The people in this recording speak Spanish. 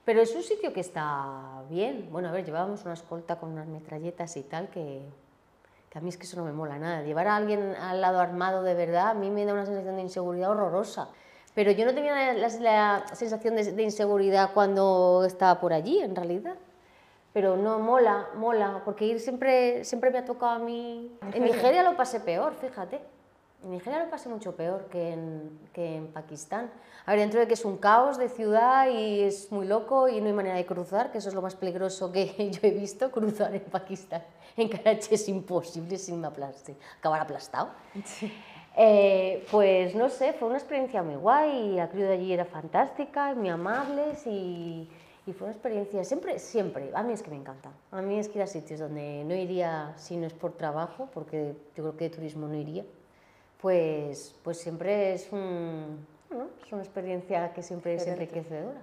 Pero es un sitio que está bien. Bueno, a ver, llevábamos una escolta con unas metralletas y tal, que a mí es que eso no me mola nada. Llevar a alguien al lado armado de verdad, a mí me da una sensación de inseguridad horrorosa. Pero yo no tenía la sensación de inseguridad cuando estaba por allí, en realidad. Pero no, mola, mola, porque ir siempre me ha tocado a mí. En Nigeria lo pasé peor, fíjate. En Nigeria lo pasé mucho peor que en Pakistán. A ver, dentro de que es un caos de ciudad y es muy loco y no hay manera de cruzar, que eso es lo más peligroso que yo he visto, cruzar en Pakistán. En Karachi es imposible sin acabar aplastado. Sí. Pues no sé, fue una experiencia muy guay, la crew de allí era fantástica, muy amables y fue una experiencia, siempre, a mí es que me encanta, a mí es que ir a sitios donde no iría si no es por trabajo, porque yo creo que de turismo no iría, pues siempre es una experiencia que siempre es enriquecedora.